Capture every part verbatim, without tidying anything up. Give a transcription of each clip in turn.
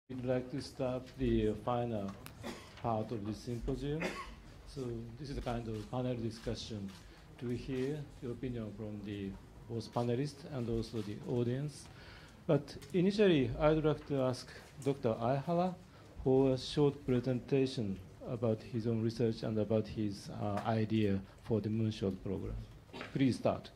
We'd like to start the final part of this symposium. So this is a kind of panel discussion to hear your opinion from the both panelists and also the audience. But initially, I'd like to ask Doctor Aihara for a short presentation about his own research and about his uh, idea for the Moonshot program. Please start.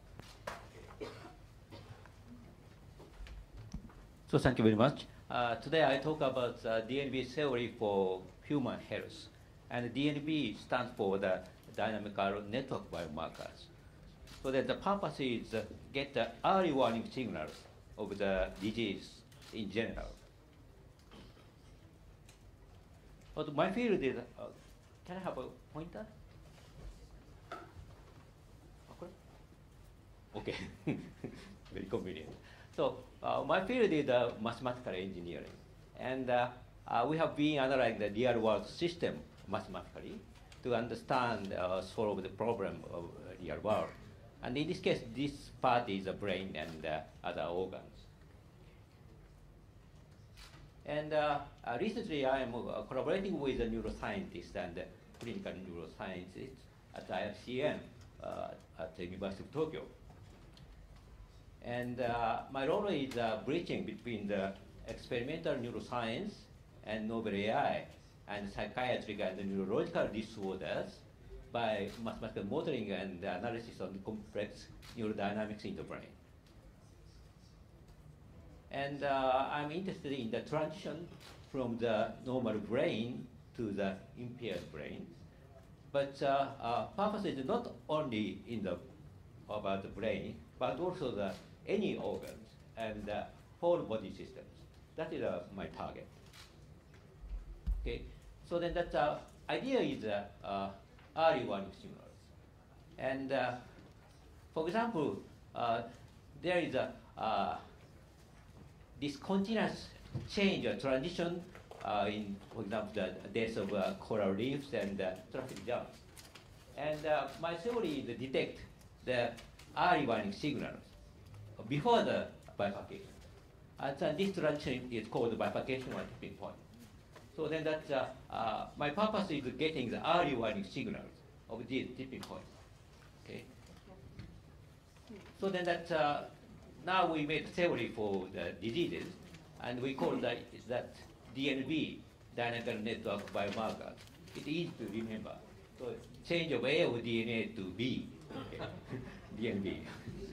So thank you very much. Uh, today I talk about uh, D N B theory for human health. And D N B stands for the dynamical network biomarkers. So that the purpose is to get the early warning signals of the disease in general. But my field is, uh, can I have a pointer? Okay, very convenient. So uh, my field is uh, mathematical engineering. And uh, uh, we have been analyzing the real world system mathematically to understand, uh, solve the problem of uh, real world. And in this case, this part is the brain and uh, other organs. And uh, uh, recently I am uh, collaborating with a neuroscientist and uh, clinical neuroscientist at I I C M uh, at the University of Tokyo. And uh, my role is uh, bridging between the experimental neuroscience and novel A I and psychiatric and neurological disorders by mathematical modeling and analysis of the complex neurodynamics in the brain. And uh, I'm interested in the transition from the normal brain to the impaired brain. But uh, uh, purpose is not only in the about the brain, but also the any organs and uh, whole body systems. That is uh, my target. Okay, so then that uh, idea is uh, uh, early warning signals. And uh, for example, uh, there is a uh, this continuous change or transition uh, in, for example, the death of uh, coral reefs and uh, traffic jams. And uh, my theory is to detect the early warning signals before the bifurcation. And so this transition is called bifurcation or tipping point. So then that uh, uh, my purpose is getting the early warning signals of these tipping points. Okay. So then that uh, now we made theory for the diseases, and we call that that D N B, dynamical network biomarker. It's easy to remember. So change of A of D N A to B, okay. D N B.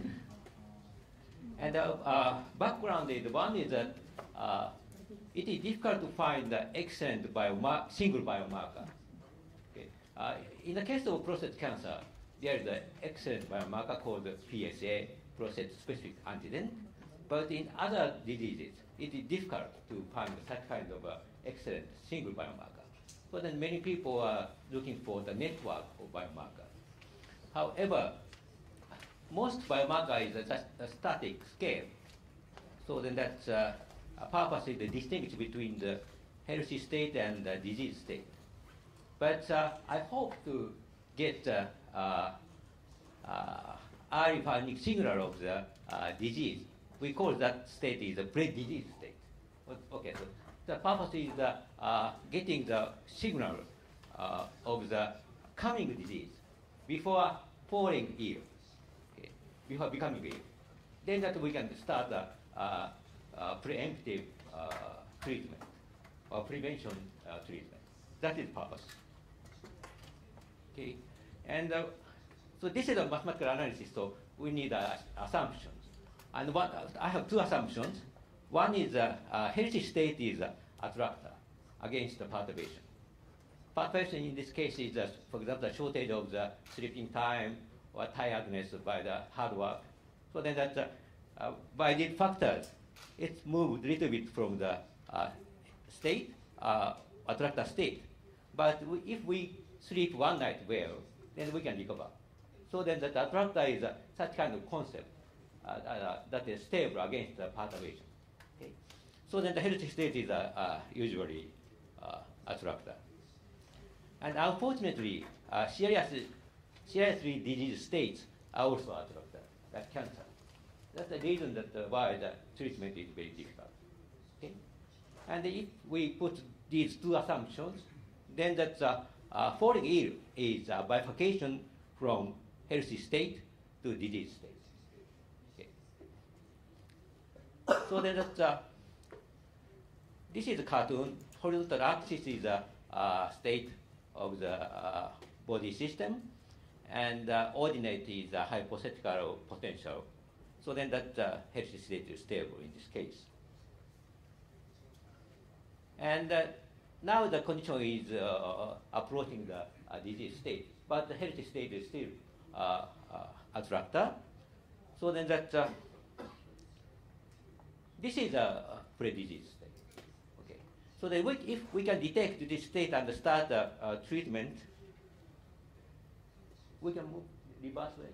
And the uh, uh, background is one is that uh, it is difficult to find the excellent biomar single biomarker. Okay. Uh, in the case of prostate cancer, there is an excellent biomarker called P S A, prostate-specific antigen. But in other diseases, it is difficult to find such kind of uh, excellent single biomarker. So then many people are looking for the network of biomarkers. However, most biomarker is a, a static scale. So then that's uh, a purpose is to distinguish between the healthy state and the disease state. But uh, I hope to get uh, uh, uh, early finding signal of the uh, disease. We call that state is a pre-disease state. Okay, so the purpose is uh, uh, getting the signal uh, of the coming disease before falling ill. Before becoming ill. Then that we can start the uh, uh, preemptive uh, treatment or prevention uh, treatment. That is purpose. Okay, and uh, so this is a mathematical analysis. So we need uh, assumptions, and one uh, I have two assumptions. One is uh, uh, healthy state is uh, attractor against the perturbation. Perturbation in this case is, uh, for example, the shortage of the sleeping time or tiredness by the hard work. So then that uh, uh, by these factors, it's moved a little bit from the uh, state, uh, attractor state. But we, if we sleep one night well, then we can recover. So then that attractor is uh, such kind of concept uh, uh, that is stable against the perturbation. Okay? So then the healthy state is uh, uh, usually uh, attractor. And unfortunately, uh, serious seriously disease states are also attracted, like cancer. That's the reason that uh, why the treatment is very difficult. Okay? And if we put these two assumptions, then that uh, uh, falling ill is a bifurcation from healthy state to disease state. Okay. So then that uh, this is a cartoon. Horizontal axis is the uh, state of the uh, body system, and uh, ordinate is a hypothetical potential. So then that uh, healthy state is stable in this case. And uh, now the condition is uh, approaching the uh, disease state, but the healthy state is still uh, uh, attractor. So then that uh, this is a pre-disease state. Okay. So then we, if we can detect this state and start the uh, treatment, we can move reverse way.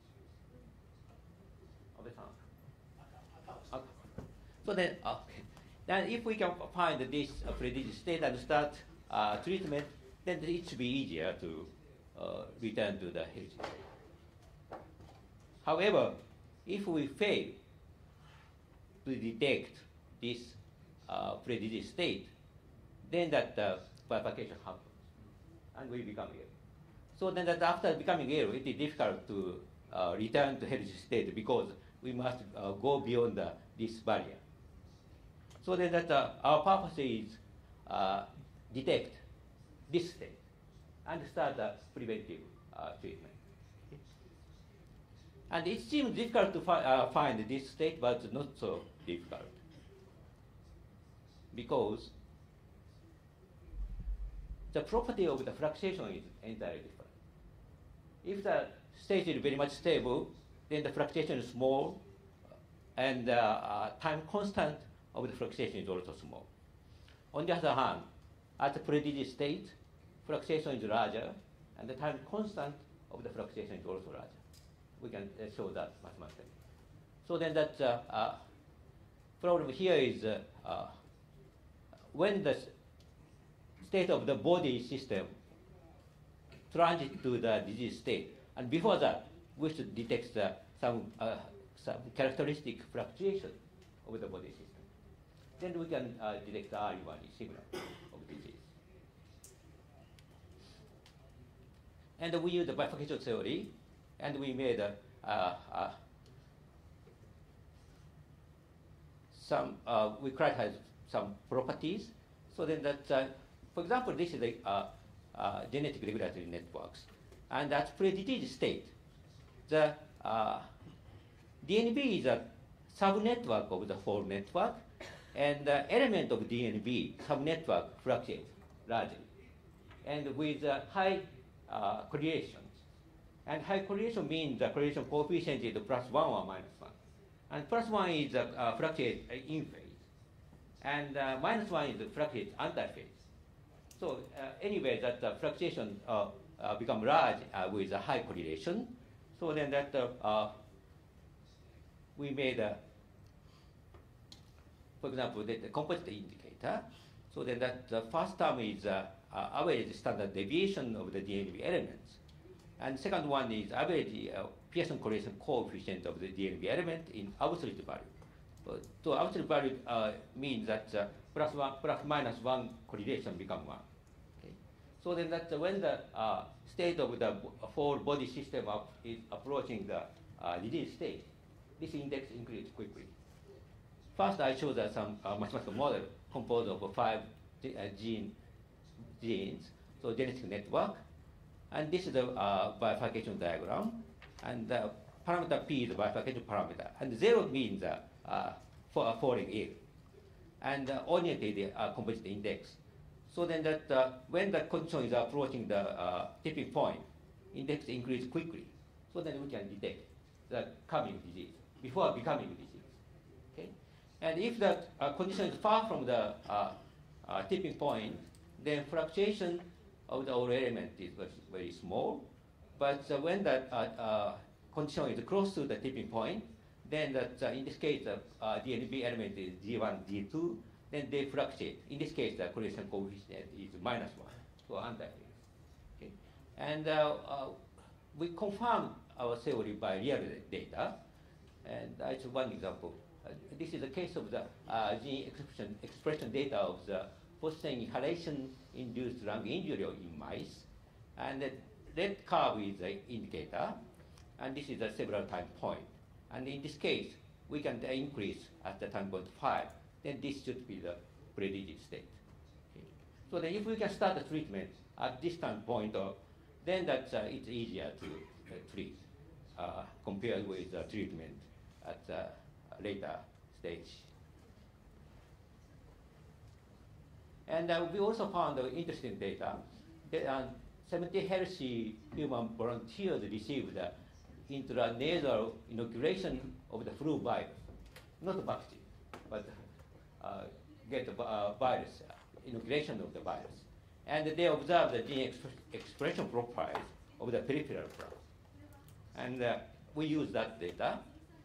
Okay. So then, okay. Then if we can find this uh, pre-disease state and start uh, treatment, then it should be easier to uh, return to the healthy state. However, if we fail to detect this uh, pre-disease state, then that uh, bifurcation happens, and we become ill. So then that after becoming ill, it is difficult to uh, return to healthy state because we must uh, go beyond the, this barrier. So then that uh, our purpose is uh, detect this state and start the preventive uh, treatment. Okay. And it seems difficult to fi uh, find this state, but not so difficult, because the property of the fluctuation is entirely different. If the state is very much stable, then the fluctuation is small, and the uh, uh, time constant of the fluctuation is also small. On the other hand, at the pre-disease state, fluctuation is larger, and the time constant of the fluctuation is also larger. We can uh, show that mathematically. So then that uh, uh, problem here is uh, uh, when the state of the body system transit to the disease state, and before that, we should detect uh, some, uh, some characteristic fluctuation of the body system. Then we can uh, detect the early one is similar of disease. And we use the bifurcation theory, and we made uh, uh, uh, some, uh, we characterize some properties. So then that, uh, for example, this is a uh, uh, genetic regulatory networks. And at pre-disease state, the uh, D N B is a subnetwork of the whole network, and the element of D N B subnetwork fluctuates largely, and with uh, high uh, correlations. And high correlation means the correlation coefficient is plus one or minus one. And plus one is uh, uh, fluctuates in phase, and uh, minus one is fluctuates anti-phase. So uh, anyway, that uh, fluctuation uh, uh, become large uh, with a high correlation. So then that uh, uh, we made a, for example, the, the composite indicator. So then that the first term is uh, uh, average standard deviation of the D N B elements. And second one is average uh, Pearson correlation coefficient of the D N B element in absolute value. So, so absolute value uh, means that uh, plus one, plus minus one correlation become one. Okay. So then that uh, when the uh, state of the whole body system of, is approaching the uh, disease state, this index increases quickly. First, I showed uh, some uh, mathematical model composed of five uh, gene, genes, so genetic network. And this is the uh, bifurcation diagram. And the parameter P is the bifurcation parameter. And zero means uh, uh, for, uh, falling ill. And uh, oriented the uh, composite index. So then that uh, when the condition is approaching the uh, tipping point, index increases quickly. So then we can detect the coming disease before becoming disease. Okay? And if the uh, condition is far from the uh, uh, tipping point, then fluctuation of the all element is very, very small. But uh, when the uh, uh, condition is close to the tipping point, then that, uh, in this case, the uh, D N B element is G one, G two, then they fluctuate. In this case, the correlation coefficient is minus one, so anti-phase. Okay? And uh, uh, we confirm our theory by real data. And I show one example Uh, this is a case of the uh, gene expression, expression data of the phosphine inhalation-induced lung injury in mice. And the red curve is the indicator, and this is a several time point. And in this case, we can increase at the time point five, then this should be the pre-disease state. Okay. So then if we can start the treatment at this time point, uh, then that's, uh, it's easier to uh, treat uh, compared with the treatment at the later stage. And uh, we also found uh, interesting data. That, uh, seventy healthy human volunteers received uh, intranasal inoculation of the flu virus, not a vaccine, but uh, get the uh, virus, uh, inoculation of the virus. And they observed the gene exp expression profiles of the peripheral blood. And uh, we use that data.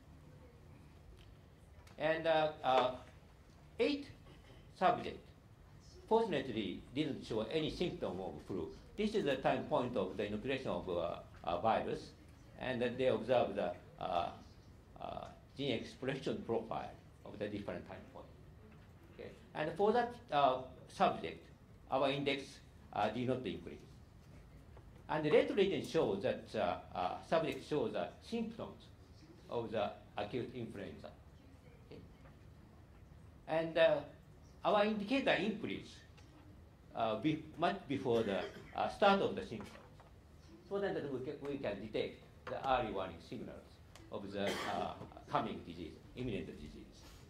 And uh, uh, eight subjects, fortunately, didn't show any symptom of flu. This is the time point of the inoculation of uh, a virus, and uh, they observed the uh, uh, gene expression profile of the different time points. Okay. And for that uh, subject, our index uh, did not increase. And the red region shows that uh, uh, subject shows the symptoms of the acute influenza. Okay. And uh, our indicator increased uh, be much before the uh, start of the symptoms, so that we can, we can detect the early warning signals of the uh, coming disease, imminent disease.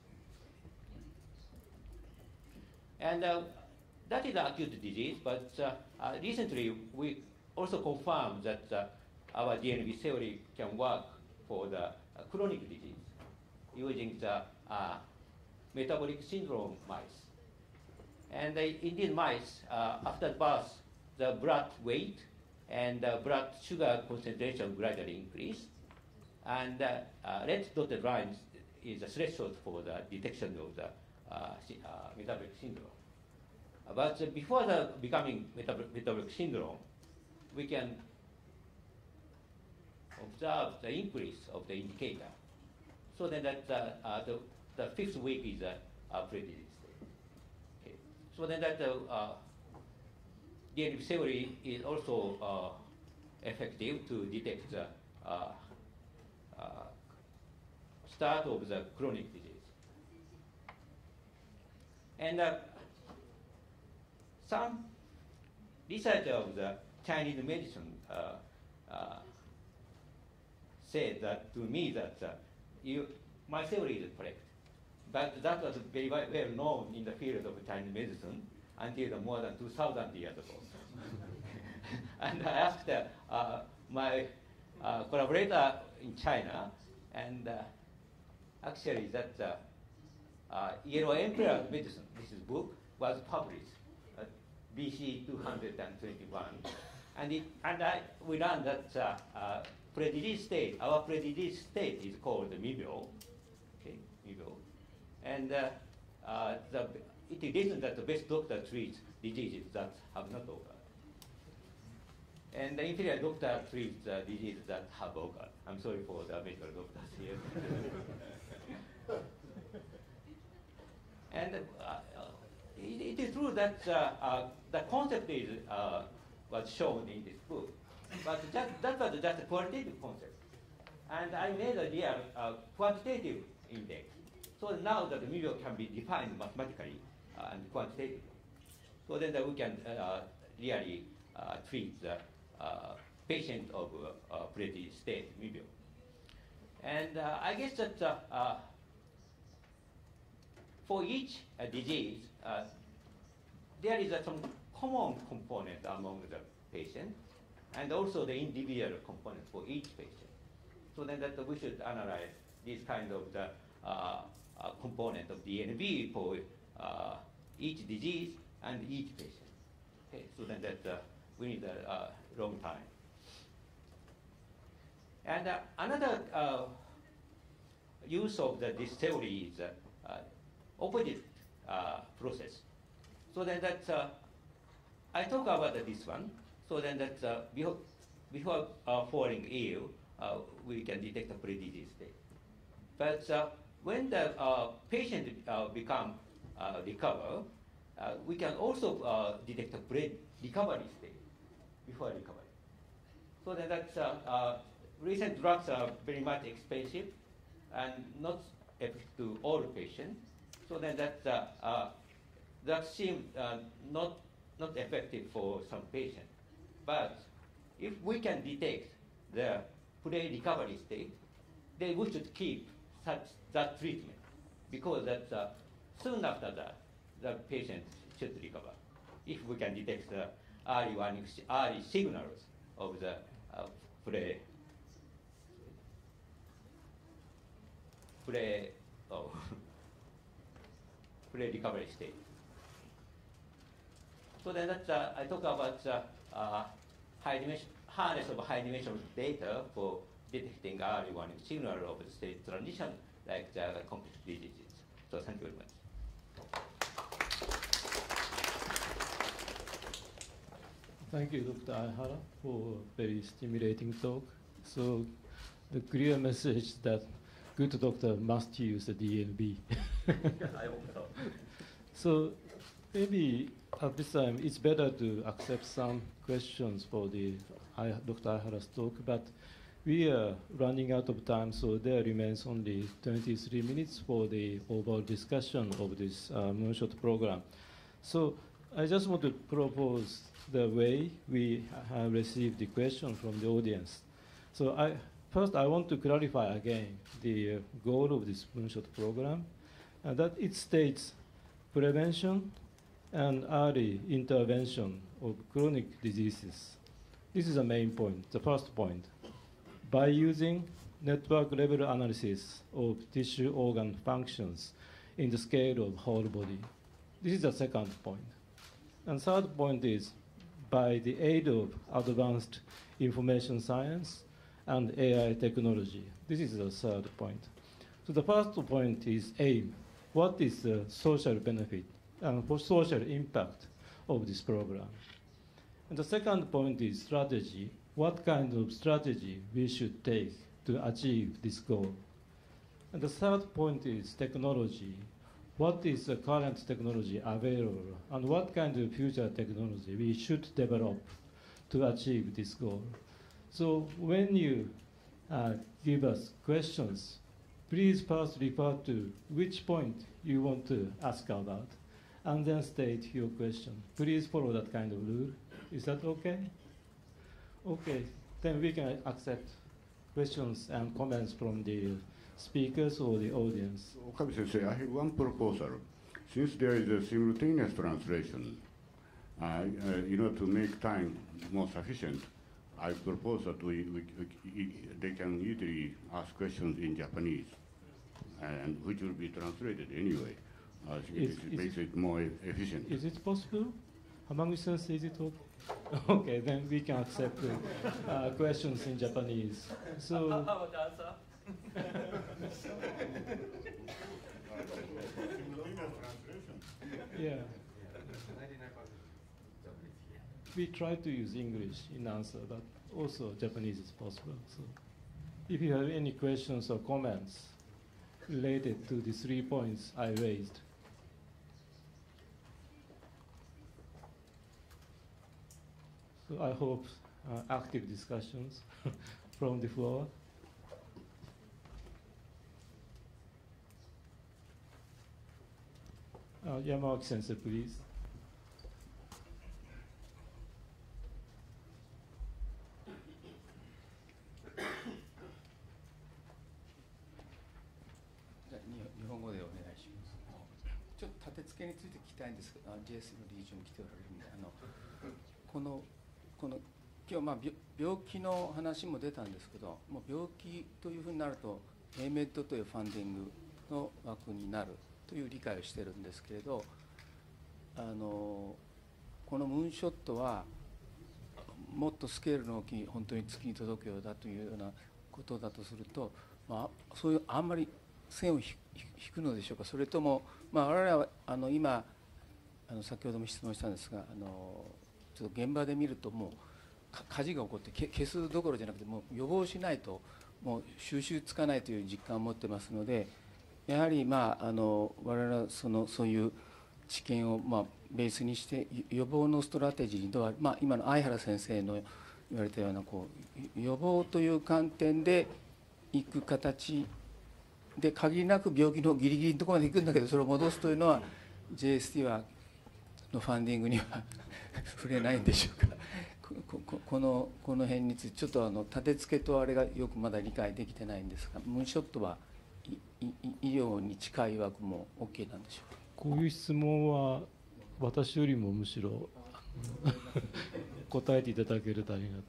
And uh, that is acute disease, but uh, uh, recently we also confirmed that uh, our D N B theory can work for the uh, chronic disease using the uh, metabolic syndrome mice. And uh, in these mice, uh, after birth, the blood weight and uh, blood sugar concentration gradually increase. And uh, uh, red dotted line is a threshold for the detection of the uh, uh, metabolic syndrome. Uh, but uh, before the becoming metab metabolic syndrome, we can observe the increase of the indicator. So then that uh, uh, the, the fifth week is a, a pre-disease state. Okay. So then that uh, uh, D N A theory is also uh, effective to detect the uh, uh, start of the chronic disease. And uh, some research of the Chinese medicine uh, uh, said that to me that uh, you, my theory is correct. But that was very well known in the field of Chinese medicine until the more than two thousand years ago. And I asked uh, uh, my uh, collaborator in China, and uh, actually that uh, uh, Yellow Emperor Medicine, this is book, was published at B C two hundred twenty-one. And, it, and I, we learned that uh, uh, pre-disease state, our pre-disease state is called the Mibyo, okay, Mibyo. And uh, uh, the, it is written that the best doctor treats diseases that have not occurred. And the inferior doctor treats uh, diseases that have occurred. I'm sorry for the medical doctors here. And uh, it, it is true that uh, uh, the concept is, uh, was shown in this book, but that, that was just a qualitative concept. And I made a real uh, quantitative index. So now that the Mibyo can be defined mathematically uh, and quantitatively. So then that we can uh, really uh, treat the uh, patient of uh, uh, pre-disease state Mibyo. And uh, I guess that uh, uh, for each uh, disease, uh, there is uh, some common component among the patient, and also the individual component for each patient. So then that we should analyze this kind of the uh, uh, component of D N B for uh, each disease and each patient. Okay, so then that uh, we need a uh, long time. And uh, another uh, use of the, this theory is uh, uh, opposite uh, process. So then that uh, I talk about uh, this one. So then that uh, before, before uh, falling ill, uh, we can detect a pre-disease state. But uh, when the uh, patient uh, become uh, recover, uh, we can also uh, detect a brain recovery state before recovery. So then that's uh, uh, recent drugs are very much expensive and not effective to all patients. So then that uh, uh, that seems uh, not not effective for some patients. But if we can detect the pre-recovery state, then we should keep such that treatment because that uh, soon after that the patient should recover if we can detect the early warning, early signals of the uh, pre pre oh, pre-recovery state. So then that's, uh, I talk about the uh, high dimension, harness of high dimensional data for detecting early warning signal of the state transition like the complex diseases. So thank you very much. Thank you, Doctor Aihara, for a very stimulating talk. So the clear message that good doctor must use the D N B. I hope so. So maybe at this time it's better to accept some questions for the I, Doctor Aihara's talk, but we are running out of time, so there remains only twenty-three minutes for the overall discussion of this uh, Moonshot program. So I just want to propose the way we have received the question from the audience. So I, first I want to clarify again the uh, goal of this Moonshot program, uh, that it states prevention and early intervention of chronic diseases. This is the main point, the first point. By using network level analysis of tissue organ functions in the scale of whole body. This is the second point. And third point is by the aid of advanced information science and A I technology. This is the third point. So the first point is aim. What is the social benefit and for social impact of this program? And the second point is strategy. What kind of strategy we should take to achieve this goal? And the third point is technology. What is the current technology available, and what kind of future technology we should develop to achieve this goal? So when you uh, give us questions, please first refer to which point you want to ask about, and then state your question. Please follow that kind of rule. Is that okay? Okay, then we can accept questions and comments from the speakers or the audience. Okabe Sensei, I have one proposal. Since there is a simultaneous translation, uh, uh, you know, to make time more sufficient, I propose that we, we, we, they can easily ask questions in Japanese, and which will be translated anyway. Uh, Is- it is makes it more efficient. Is it possible? Hamaguchi Sensei, is it okay? Okay, then we can accept uh, uh, questions in Japanese. So, How about the answer? yeah. We try to use English in answer, but also Japanese is possible. So, if you have any questions or comments related to the three points I raised. So I hope uh, active discussions from the floor. Uh, Yamawaki Sensei, please. じゃあに日本語でお願いします。ちょっと立て付けについて聞きたいんですけど、あ ジェイエス の理事長も来ておられるんで、あのこのこの今日まあ病病気の話も出たんですけど、もう病気というふうになると エーメット というファンディングの枠になるという理解をしてるんですけれど、あのこのムーンショットはもっとスケールの大きい本当に月に届くようだというようなことだとすると、まあ、そういうあんまり線を引くのでしょうか。それとも、まあ、我々はあの今あの先ほども質問したんですが、あのちょっと現場で見るともう火事が起こって消すどころじゃなくてもう予防しないともう収拾つかないという実感を持ってますので、 やはり、まあ、あの我々はそのそういう知見を、まあ、ベースにして予防のストラテジーにどう、まあ、今の相原先生の言われたようなこう予防という観点でいく形で、限りなく病気のギリギリのところまで行くんだけど、それを戻すというのは ジェイエスティー はのファンディングには触れないんでしょうか。こ, こ, このこの辺についてちょっとあの立て付けとあれがよくまだ理解できてないんですが、ムーンショットはいい医療に近い枠も OK なんでしょうか。 こういう質問は私よりもむしろ答えていただけるとありがたい。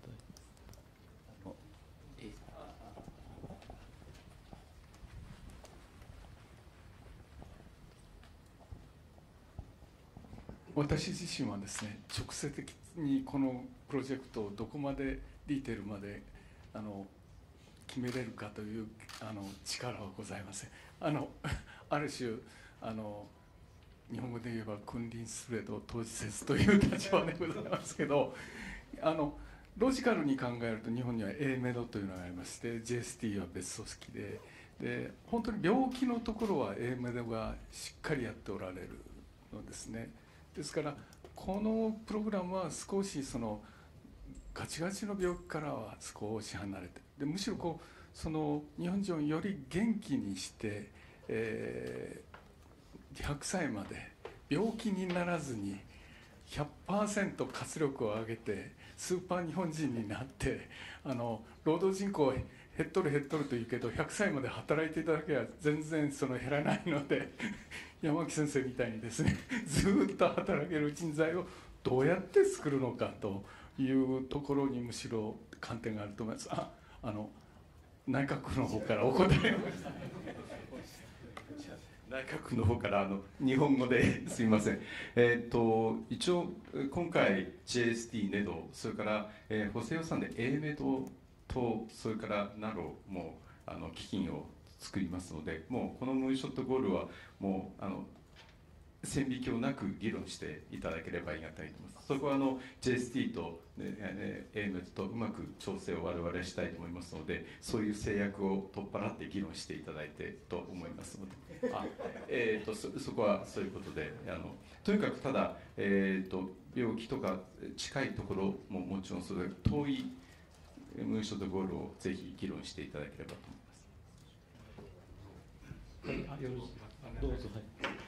私自身はですね、直接的にこのプロジェクトをどこまでディテールまであの決めれるかというあの力はございません。あのある種あの日本語で言えば君臨すれど当事せずという立場でございますけど、あのロジカルに考えると日本には エーメド というのがありまして、 ジェイエスティー は別組織で、で本当に病気のところは エーメド がしっかりやっておられるのですね。ですからこのプログラムは少しそのガチガチの病気からは少し離れて、でむしろこうその日本人をより元気にして、えー、ひゃくさいまで病気にならずに ひゃくパーセント 活力を上げてスーパー日本人になって、あの労働人口減っとる減っとるというけどひゃくさいまで働いていただけは全然その減らないので山木先生みたいにですね、ずっと働ける人材をどうやって作るのかというところにむしろ観点があると思います。あ、あの内閣府の方からお答え内閣府の方からあの日本語ですみません。えー、と一応今回 ジェイエスティー ネド、それから、えー、補正予算で エーメド とそれからナロもあの基金を作りますので、もうこのムーンショットゴールはもうあの線引きをなく議論していただければありがたいと思います。そこはあの ジェイエスティー と、ね、エーメド とうまく調整を我々したいと思いますので、そういう制約を取っ払って議論していただいてと思いますので、あ、えー、と そ, そこはそういうことで、あのとにかくただ、えー、と病気とか近いところももちろんそれ遠いムーンショットゴールをぜひ議論していただければと思います。 はい、あ、よろしどうぞ。はい、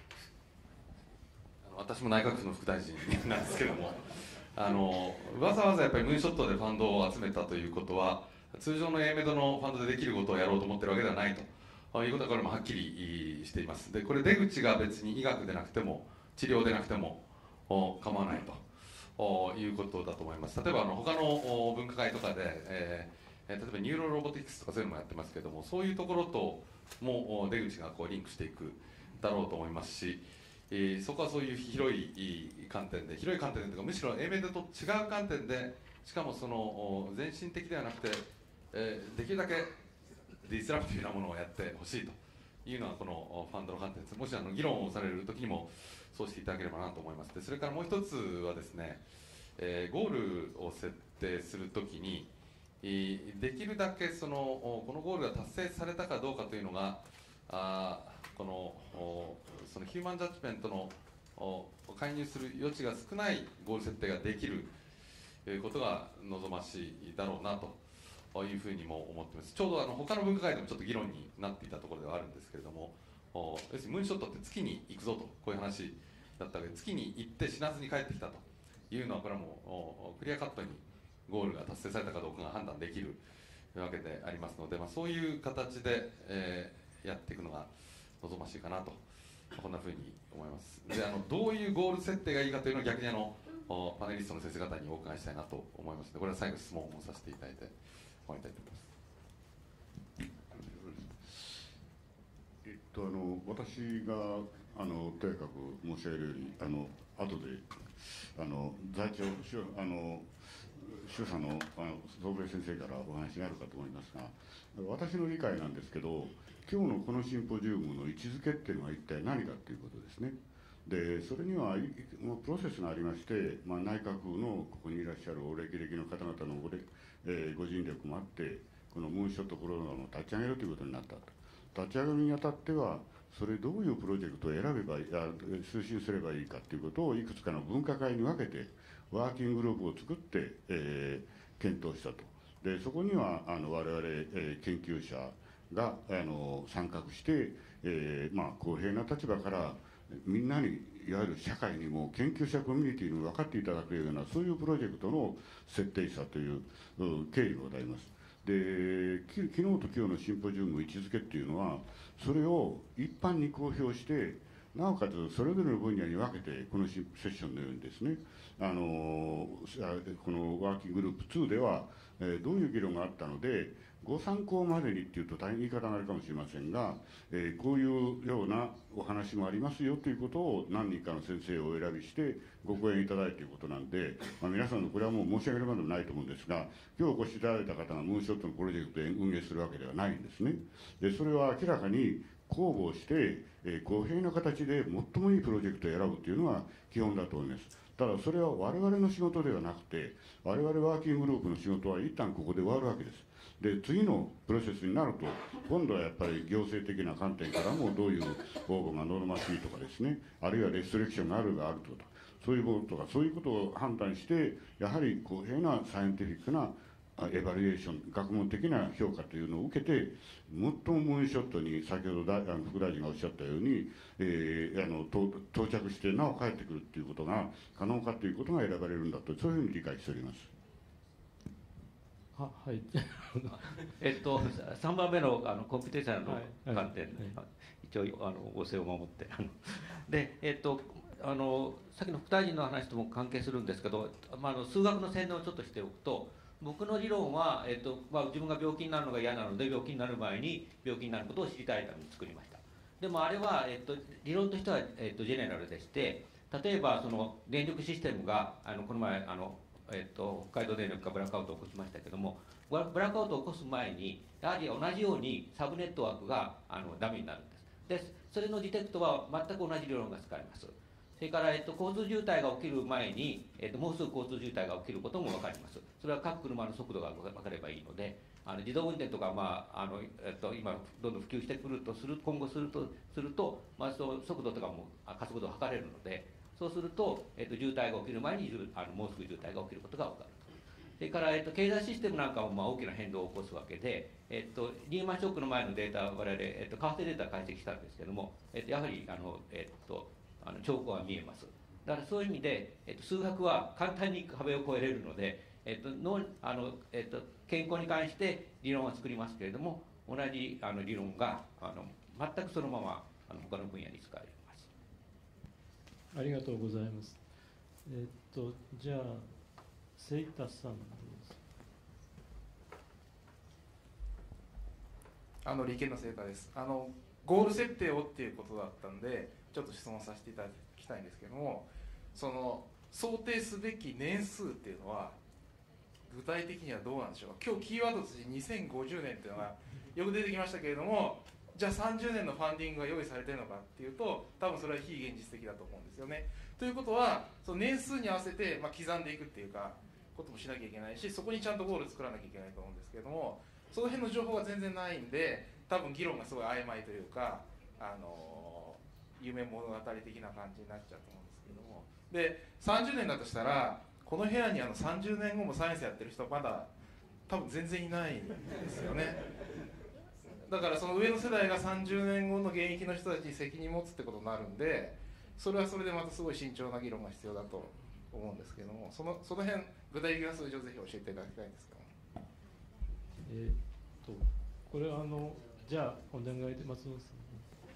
あの私も内閣府の副大臣なんですけれども、あのわざわざやっぱりムーンショットでファンドを集めたということは、通常の エーメド のファンドでできることをやろうと思ってるわけではないということは、これもはっきりしています。で、これ出口が別に医学でなくても治療でなくても構わないということだと思います。例えばあの他の分科会とかで、えー、例えばニューロロボティクスとかそういうのもやってますけれども、そういうところとも出口がこうリンクしていくだろうと思いますし、えー、そこはそういう広い観点で、広い観点でというか、むしろ エーメド と違う観点で、しかもその全身的ではなくて、えー、できるだけディスラプティブなものをやってほしいというのはこのファンドの観点です。もしあの議論をされる時にもそうしていただければなと思います。で、それからもう一つはですね、えー、ゴールを設定するときに、できるだけそのこのゴールが達成されたかどうかというのが、あこのそのヒューマンジャッジメントの介入する余地が少ないゴール設定ができることが望ましいだろうなというふうにも思っています。ちょうどあの他の分科会でもちょっと議論になっていたところではあるんですけれども、要するにムーンショットって月に行くぞと、こういう話だったわけで、月に行って死なずに帰ってきたというのは、これはもうクリアカットにゴールが達成されたかどうかが判断できるわけでありますので、まあ、そういう形で、えー、やっていくのが望ましいかなと、こんなふうに思います。で、あのどういうゴール設定がいいかというのは逆にあのパネリストの先生方にお伺いしたいなと思いますので、これは最後質問をさせていただいて終わりたいと思います。 えっと、あの私があのとにかく申し上げるように、あの後であの在庁あの主査のあの総兵先生からお話があるかと思いますが、私の理解なんですけど、今日のこのシンポジウムの位置づけっていうのは一体何かということですね。で、それにはもうプロセスがありまして、まあ、内閣府のここにいらっしゃるお歴々の方々のご,、えー、ご尽力もあって、このムーンショットプログラムを立ち上げるということになったと。立ち上げるにあたっては、 それどういうプロジェクトを選べばいい、あ推進すればいいかということをいくつかの分科会に分けてワーキンググループを作って、えー、検討したと。でそこにはあの我々、えー、研究者があの参画して、えーまあ、公平な立場からみんなにいわゆる社会にも研究者コミュニティにも分かっていただくようなそういうプロジェクトの設定したという経緯がございます。でき昨日と今日のシンポジウム位置づけっていうのはそれを一般に公表してなおかつそれぞれの分野に分けてこのセッションのようにですねあのこのワーキンググループツーでは、えー、どういう議論があったのでご参考までにっていうと大変言い方があるかもしれませんが、えー、こういうようなお話もありますよということを何人かの先生をお選びしてご講演いただいていることなんで、まあ、皆さんのこれはもう申し上げるまでもないと思うんですが今日お越しいただいた方がムーンショットのプロジェクトで運営するわけではないんですね。でそれは明らかに公募して、えー、公平な形で最もいいプロジェクトを選ぶというのが基本だと思います。ただそれは我々の仕事ではなくて我々ワーキンググループの仕事は一旦ここで終わるわけです。で次のプロセスになると今度はやっぱり行政的な観点からもどういう応募が望ましいとかですねあるいはレストリクションがあるがあるとかそういうこととかそういうことを判断してやはり公平なサイエンティフィックなエバリエーション学問的な評価というのを受けて最もムーンショットに先ほど大あの副大臣がおっしゃったように、えー、あの到着してなお帰ってくるということが可能かということが選ばれるんだとそういうふうに理解しております。 ははいえっとさんばんめのあのコンピューテーションの観点、 はいはい、 一応あのご正を守ってあのでえっとあのさっきの副大臣の話とも関係するんですけど、まあ、あの数学の宣伝をちょっとしておくと僕の理論は、えっとまあ、自分が病気になるのが嫌なので病気になる前に病気になることを知りたいために作りました。でもあれは、えっと、理論としては、えっと、ジェネラルでして例えばその電力システムがあのこの前あのえっと、北海道電力がブラックアウトを起こしましたけどもブラックアウトを起こす前にやはり同じようにサブネットワークがあのダメになるんです。でそれのディテクトは全く同じ理論が使えます。それから、えっと、交通渋滞が起きる前に、えっと、もうすぐ交通渋滞が起きることも分かります。それは各車の速度が分かればいいのであの自動運転とか、まああのえっと、今どんどん普及してくるとする今後するとすると、まあ、その速度とかも加速度を測れるのでそうすると、えっと、渋滞が起きる前にあのもうすぐ渋滞が起きることが分かる。それから、えっと、経済システムなんかもまあ大きな変動を起こすわけで、えっと、リーマンショックの前のデータを我々、えっと、為替データを解析したんですけども、えっと、やはりあの、えっと、あの兆候は見えます。だからそういう意味で、えっと、数学は簡単に壁を越えれるので、えっとのあのえっと、健康に関して理論は作りますけれども同じあの理論があの全くそのままあの他の分野に使えます。 ありがとうございます。えっとじゃあセイタさんです。 あの理研の成果です。あのゴール設定をっていうことだったんでちょっと質問させていただきたいんですけどもその想定すべき年数っていうのは具体的にはどうなんでしょうか。今日キーワードとしてにせんごじゅうねんっていうのがよく出てきましたけれどもじゃあさんじゅうねんのファンディングが用意されてるのかっていうと多分それは非現実的だと思うんですよね。ということはその年数に合わせて、まあ、刻んでいくっていうかこともしなきゃいけないしそこにちゃんとゴール作らなきゃいけないと思うんですけれどもその辺の情報が全然ないんで多分議論がすごい曖昧というかあの夢物語的な感じになっちゃうと思うんですけれどもでさんじゅうねんだとしたらこの部屋にあのさんじゅうねんごもサイエンスやってる人まだ多分全然いないんですよね。だからその上の世代がさんじゅうねんごの現役の人たちに責任持つってことになるんでそれはそれでまたすごい慎重な議論が必要だと思うんですけどもそのその辺具体的な数字をぜひ教えていただきたいんですけども。 えー、っとこれはあのじゃあお願いで松本さん。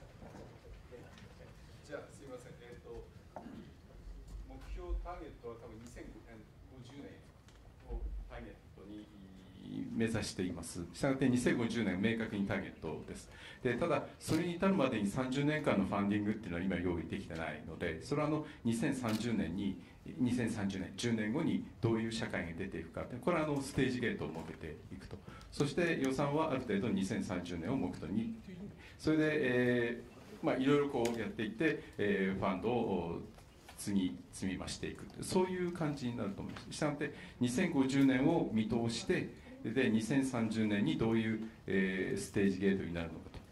じゃあすみません、えー、と目標ターゲットは多分にせんごじゅうねんをターゲットに目指しています。したがってにせんごじゅうねん明確にターゲットです。でただそれに至るまでにさんじゅうねんかんのファンディングっていうのは今用意できてないのでそれはあのにせんさんじゅうねんににせんさんじゅうねんじゅうねんごにどういう社会が出ていくかこれはあのステージゲートを設けていくとそして予算はある程度にせんさんじゅうねんを目途にそれで、えーまあ、いろいろこうやっていって、えー、ファンドを積み積み増していくそういう感じになると思います。したがってにせんごじゅうねんを見通してでにせんさんじゅうねんにどういう、えー、ステージゲートになるのか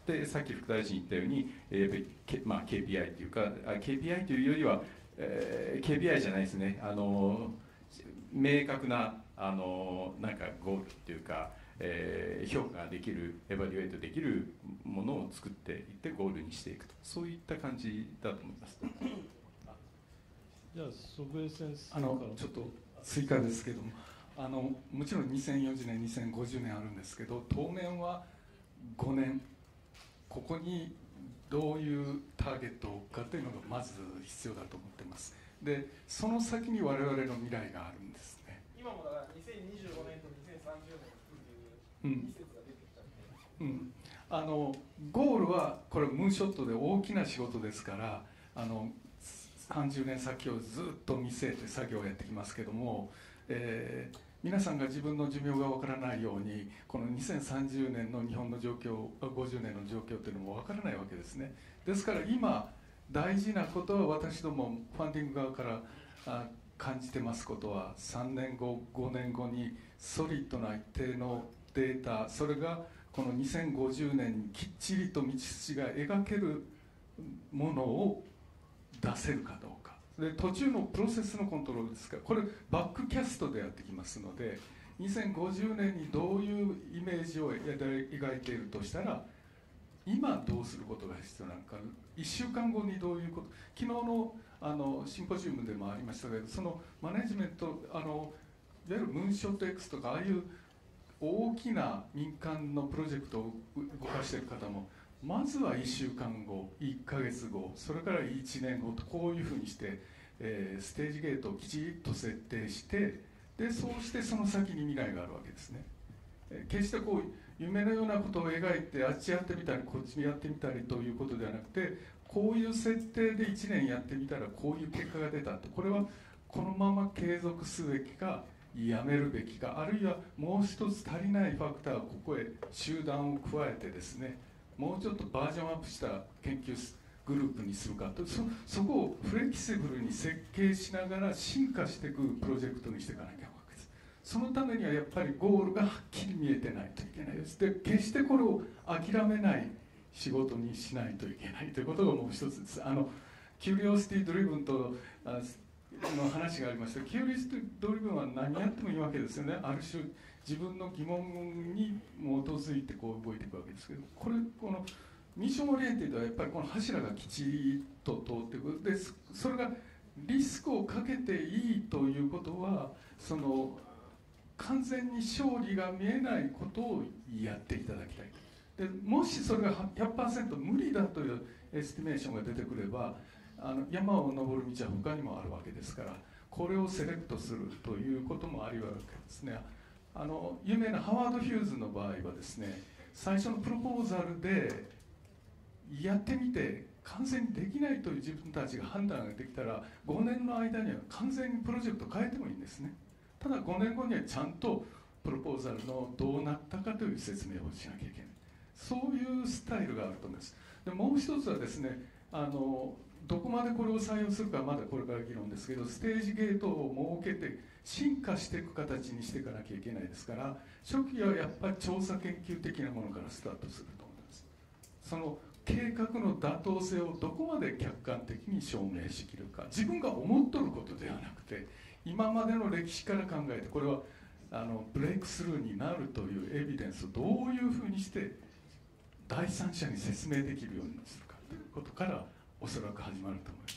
でさっき副大臣言ったように、えーけまあ、ケーピーアイ というか、ケーピーアイ というよりは、えー、ケーピーアイ じゃないですね、あの明確なあのなんかゴールっていうか、えー、評価ができる、エバリュエートできるものを作っていってゴールにしていくと、そういった感じだと思います。 じゃあ祖父江先生あのちょっと追加ですけども、あのもちろんにせんよんじゅうねんにせんごじゅうねんあるんですけど、当面はごねんここにどういうターゲットを置くかというのがまず必要だと思ってます。でその先に我々の未来があるんですね。 今もだからにせんにじゅうごねんとにせんさんじゅうねんっていうに説が出てきたんで、 うん、あのゴールはこれムーンショットで大きな仕事ですから、あのさんじゅうねん先をずっと見据えて作業をやってきますけども、えー、皆さんが自分の寿命がわからないように、このにせんさんじゅうねんの日本の状況、ごじゅうねんの状況というのもわからないわけですね。ですから今大事なことは、私どもファンディング側からあ感じてますことは、さんねんごごねんごにソリッドな一定のデータ、それがこのにせんごじゅうねんにきっちりと道筋が描けるものを出せるかどうかで、途中のプロセスのコントロールですから、これバックキャストでやってきますので、にせんごじゅうねんにどういうイメージを描いているとしたら、今どうすることが必要なのか、いっしゅうかんごにどういうこと、昨日のあのシンポジウムでもありましたけど、そのマネジメント、あのいわゆるムーンショット X とか、ああいう大きな民間のプロジェクトを動かしている方も、まずはいっしゅうかんご、いっかげつご、それからいちねんごと、こういうふうにして、えー、ステージゲートをきちっと設定して、でそうしてその先に未来があるわけですね。えー、決してこう夢のようなことを描いて、あっちやってみたりこっちやってみたりということではなくて、こういう設定でいちねんやってみたらこういう結果が出たと、これはこのまま継続すべきかやめるべきか、あるいはもう一つ足りないファクターをここへ集団を加えてですね、もうちょっとバージョンアップした研究グループにするかと、 そ, そこをフレキシブルに設計しながら進化していくプロジェクトにしていかなきゃいけないわけです。そのためにはやっぱりゴールがはっきり見えてないといけないです。で決してこれを諦めない仕事にしないといけないということがもう一つです。あのキュリオシティドリブンとあの話がありました。キュリオシティドリブンは何やってもいいわけですよね。ある種自分の疑問に基づいてこう動いていくわけですけど、これこのミッションオリエンテッドはやっぱりこの柱がきちっと通っていく。でそれがリスクをかけていいということは、その完全に勝利が見えないことをやっていただきたい。でもしそれが ひゃくパーセント 無理だというエスティメーションが出てくれば、あの山を登る道は他にもあるわけですから、これをセレクトするということもありわけですね。あの有名なハワード・ヒューズの場合はですね、最初のプロポーザルでやってみて完全にできないという自分たちが判断ができたら、ごねんの間には完全にプロジェクト変えてもいいんですね。ただごねんごにはちゃんとプロポーザルのどうなったかという説明をしなきゃいけない。そういうスタイルがあると思います。でもう一つはですね、あのどこまでこれを採用するかはまだこれから議論ですけど、ステージゲートを設けて進化していく形にしていかなきゃいけないですから、初期はやっぱり調査研究的なものからスタートすると思います。その計画の妥当性をどこまで客観的に証明しきるか、自分が思っとることではなくて、今までの歴史から考えて、これはあのブレイクスルーになるというエビデンスをどういうふうにして第三者に説明できるようにするかということからおそらく始まると思います。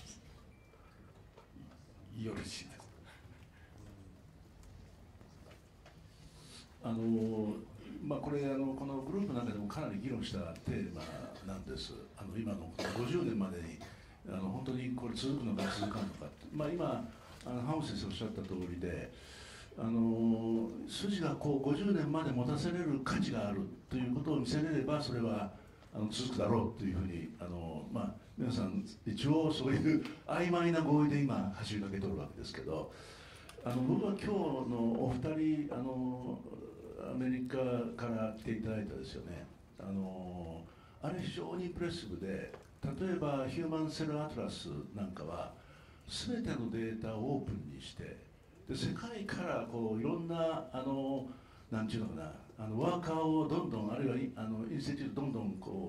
よろしいですか。 あのまあ、これあのこのグループの中でもかなり議論したテーマなんです。あの今のごじゅうねんまでにあの本当にこれ続くのか続かんのかって、まあ、今あの浜口先生おっしゃった通りで、あの筋がこうごじゅうねんまで持たせれる価値があるということを見せれれば、それはあの続くだろうというふうに、あの、まあ、皆さん一応そういう曖昧な合意で今走りかけとるわけですけど、あの僕は今日のお二人、あのアメリカから来ていただいたですよね、あのあれ非常にインプレッシブで、例えばヒューマンセルアトラスなんかは全てのデータをオープンにして、で世界からこういろんなあのなんていうのかな、あのワーカーをどんどん、あるいはあのインスティテュートどんどんこ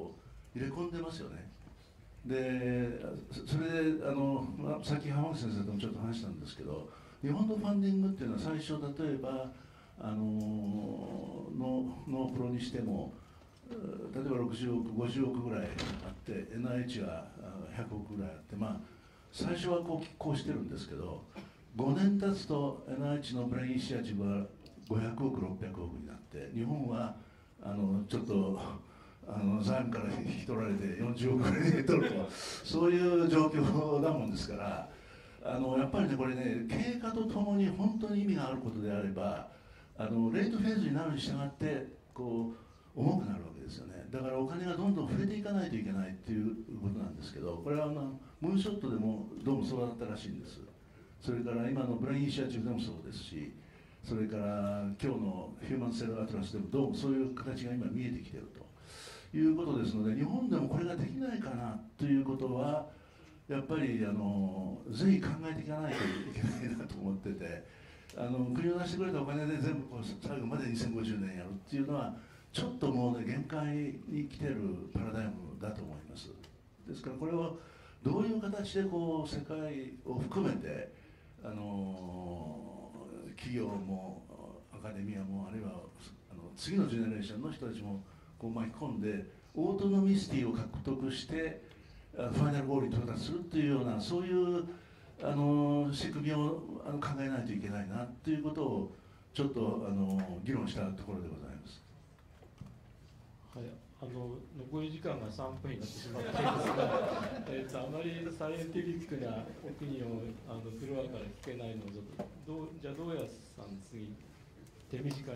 入れ込んでますよね。でそれであの、まあ、さっき浜口先生ともちょっと話したんですけど、日本のファンディングっていうのは最初例えばあのノープロにしても例えばろくじゅうおくごじゅうおくぐらいあって エヌアイエイチ はひゃくおくぐらいあって、まあ最初はこうこうしてるんですけど、ごねん経つと エヌアイエイチ のブレインイニシアチブはごひゃくおくろっぴゃくおくになって、日本はあのちょっとあの財務から引き取られてよんじゅうおくぐらいで取るとそういう状況だもんですから、あのやっぱりねこれね経過とともに本当に意味があることであれば、あのレートフェーズになるに従ってこう重くなるわけですよね。だからお金がどんどん増えていかないといけないっていうことなんですけど、これはあのムーンショットでもどうもそうだったらしいんです。それから今のブレインイニシアチブでもそうですし、それから今日のヒューマンセルアトラスでもどうもそういう形が今見えてきているということですので、日本でもこれができないかなということはやっぱりあのぜひ考えていかないといけないなと思ってて、あの国を出してくれたお金で全部こう最後までにせんごじゅうねんやるっていうのはちょっともうね限界に来てるパラダイムだと思います。ですからこれをどういう形でこう世界を含めてあの企業もアカデミアもあるいはあの次のジェネレーションの人たちもこう巻き込んでオートノミシティを獲得してファイナルゴールに到達するっていうようなそういうあの仕組みをあの考えないといけないなということをちょっとあの議論したところでございます。 はい、あの残り時間がさんぷんになってしまっていますが、えー、とあまりサイエンティフィックなオピニオンをあのフロアから聞けないので、どうじゃあどうやさん次手短に。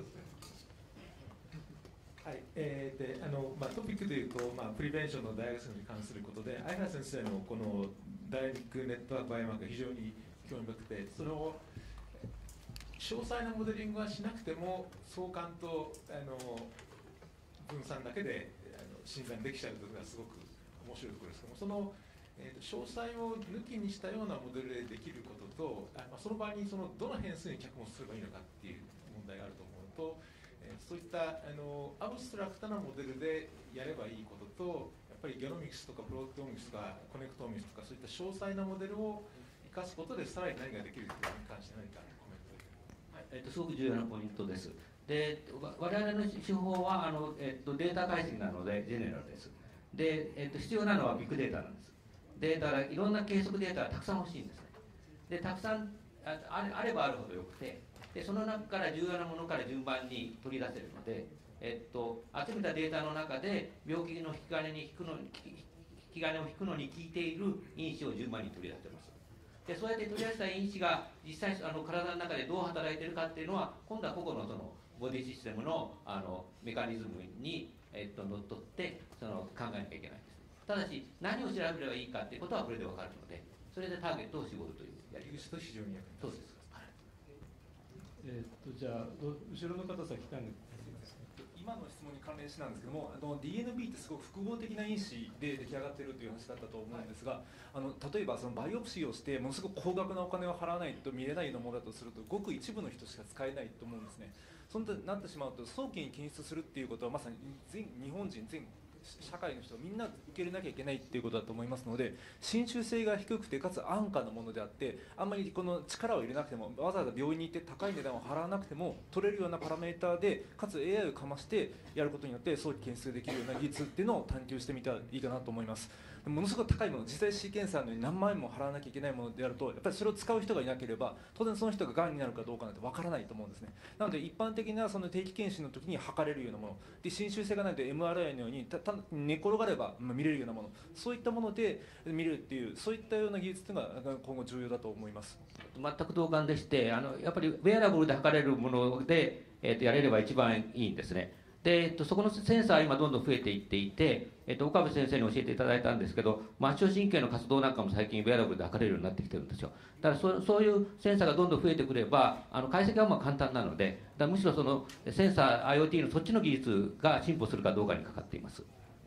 はい、えーであのまあ、トピックでいうと、まあ、プリベンションの大学生に関することで、相原先生のこのダイナミックネットワークバイオマークが非常に興味深くて、その詳細なモデリングはしなくても相関とあの分散だけであの診断できちゃうというのがすごく面白いところですけども、その、えー、と詳細を抜きにしたようなモデルでできることと、あまあ、その場合にそのどの変数に着目すればいいのかっていう問題があると思うと、そういったあのアブストラクトなモデルでやればいいことと、やっぱりゲノミクスとかプロテオミクスとかコネクトオミクスとかそういった詳細なモデルを生かすことでさらに何ができるということに関して何かコメントを。 はい、えっと、すごく重要なポイントです。で、我々の手法はあの、えっと、データ解析なのでジェネラルです。で、えっと、必要なのはビッグデータなんです。で、だからいろんな計測データがたくさん欲しいんですね。で、たくさんああればあるほどよくて、でその中から重要なものから順番に取り出せるので、えっと、集めたデータの中で病気の引き金に引くのに引き金を引くのに効いている因子を順番に取り出しています。でそうやって取り出した因子が実際あの体の中でどう働いているかっていうのは、今度は個々のそのボディシステムのあのメカニズムに、えっと、のっとってその考えなきゃいけないんです。ただし何を調べればいいかっていうことはこれで分かるので、それでターゲットを絞るというやり方。 非常に役に立つ。 そうです。 えー、とじゃあ後ろの方先来たんで今の質問に関連してなんですけども、あの ディーエヌビー ってすごく複合的な因子で出来上がっているという話だったと思うんですが、あの例えばそのバイオプシーをしてものすごく高額なお金を払わないと見れないようなものだとすると、ごく一部の人しか使えないと思うんですね。そうなってしまうと早期に検出するっていうことはまさに全日本人全社会の人みんな受け入れなきゃいけないっていうことだと思いますので、侵襲性が低くてかつ安価なものであって、あんまりこの力を入れなくてもわざわざ病院に行って高い値段を払わなくても取れるようなパラメーターでかつ エーアイ をかましてやることによって早期検出できるような技術っていうのを探求してみたらいいかなと思います。ものすごく高いもの、実際シーケンサーのように何万円も払わなきゃいけないものであると、やっぱりそれを使う人がいなければ当然その人ががんになるかどうかなんてわからないと思うんですね。なので一般的なその定期検診の時に測れるようなもので、侵襲性がないと エムアールアイ のようにたた寝転がれば見れるようなもの、そういったもので見れるっていう、そういったような技術というのが今後重要だと思います。 全く同感でして、あのやっぱりウェアラブルで測れるもので、えー、とやれれば一番いいんですね。で、えっと、そこのセンサーは今どんどん増えていっていて、えっと、岡部先生に教えていただいたんですけど、末梢神経の活動なんかも最近ウェアラブルで測れるようになってきてるんですよ。だからそそういうセンサーがどんどん増えてくれば、あの解析はまあ簡単なので、だむしろそのセンサー IoT のそっちの技術が進歩するかどうかにかかっています。